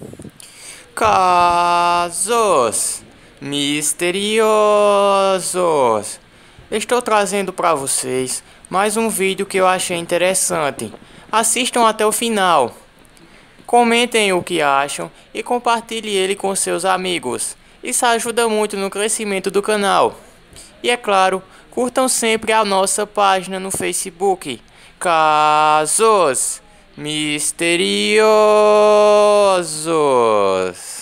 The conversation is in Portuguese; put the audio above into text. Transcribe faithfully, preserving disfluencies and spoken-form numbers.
Casos misteriosos. Estou trazendo para vocês mais um vídeo que eu achei interessante. Assistam até o final. Comentem o que acham e compartilhe ele com seus amigos. Isso ajuda muito no crescimento do canal. E é claro, curtam sempre a nossa página no Facebook, Casos Misteriosos.